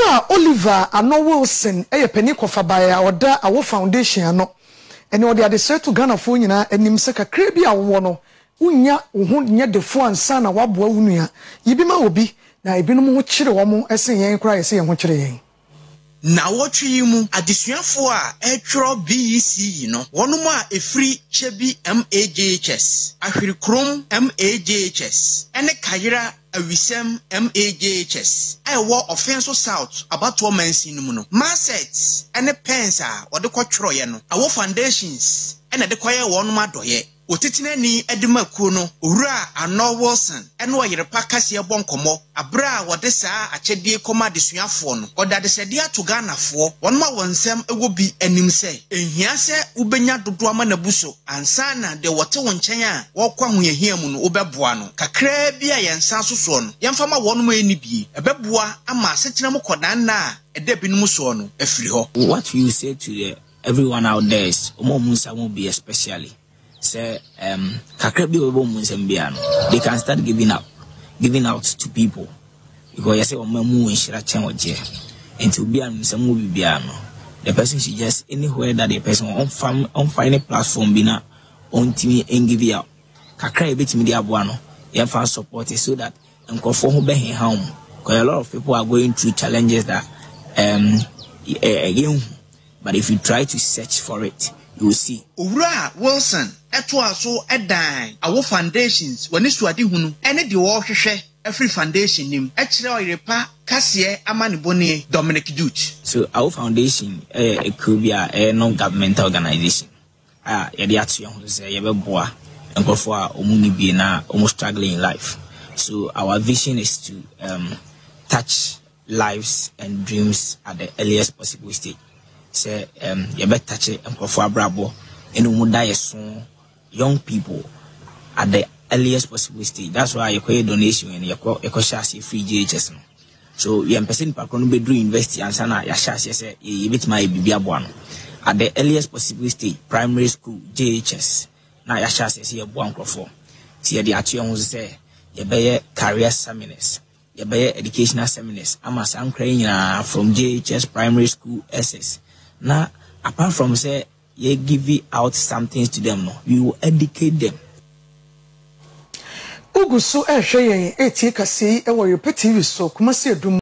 Owura Oliver Annor Wilson penny kofa by oda aWO foundation ano ene odi ade to Ghana fo nyina enim se kakra bi aWO no unya ho nya defo ansa na waboa wunua yibima obi na ebinom ho kire wo mo esen yen kra ese yen ho kire yen na wotwe mu adesuafo a etworo BEC no wonom a efri chebi MAJHS ahwiri krom MAJHS ene kayira awisem MAJHS ewo offenso south abato mansin mu no marset ene pensa wode kwotworo ye no aWO foundations ene de koye wonom adoye otitina ni edimakuo no owura Annor Wilson ene Oyerepa kase bonkomo abra wode saa akyedie koma desuafo no oda de sede ato Ghanafo wonom a wonsem ewo bi anim se ehia se ubenya dodo ama nabuso ansa na de wote wo nkyɛn a wokwa hoyahia mu no obɛboa no kakra bi a yensa soso no yemfama wonom eni bie ebɛboa ama asetena mu kodan na ede binum so no afiri ho. What you say to everyone out there is omomunsa mo be especially say kakra bi obo munsa bia no they can start giving out to people because you say omamu nshira chen oje into bia munsa mo bia no the person should just anywhere that the person on find a platform bina on timi and give it out kakra e betimi dia boa no you have support it so that nkofo ho be hen home because a lot of people are going through challenges that again, but if you try to search for it you will see. Owura Wilson eto aso edan aWO foundations woni suade hunu ene de wo hwehwe every foundation nim e kire Oyerepa kase amanibone Dominic Duut. So aWO foundation it could be a non-governmental organization ye de ato ye say ye beboa nkofo a omuni bi na almost struggling in life. So our vision is to touch lives and dreams at the earliest possible stage. Say you better touch it and for brabo and umuda young people at the earliest possible stage. That's why you call donation and you call free JHS. So you person pakron be do university and sana ya share say you bit my bibia boano at the earliest possible stage, primary school JHS. Now ya share say you boan crofo. See the atu say you be career seminars. You be educational seminars. I'm a from JHS primary school SS. Now, apart from say you give out something to them, no, you will educate them. Ugusu ehwe yen etie kase e wo Oyerepa TV so kuma se